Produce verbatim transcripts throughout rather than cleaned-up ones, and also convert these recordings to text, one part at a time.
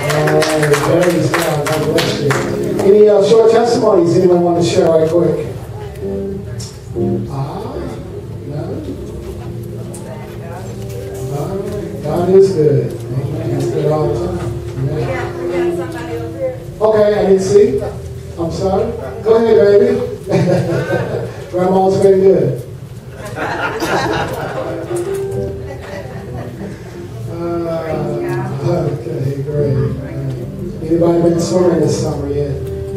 right, praise God. God bless you. Any uh, short testimonies anyone want to share right quick? Ah, no. All right. God is good. Amen. He's good all the time. Amen. We got somebody over here. Okay, I didn't see. I'm sorry. Go ahead, baby. Grandma's been good. Uh, okay, great. Uh, anybody been swimming this summer yet?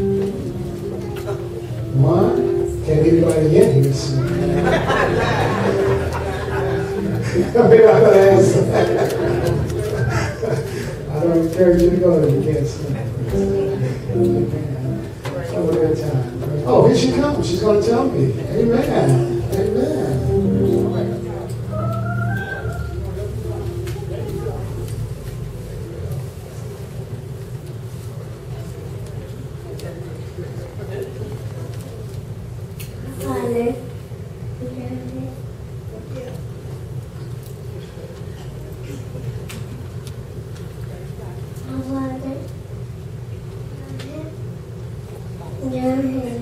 One? Can't anybody in here swim? I mean, I'm going to ask. I don't encourage you to go if you can't swim. Have a good time. Oh, here she comes. She's going to tell me. Amen. Amen. Father, Father, your hand.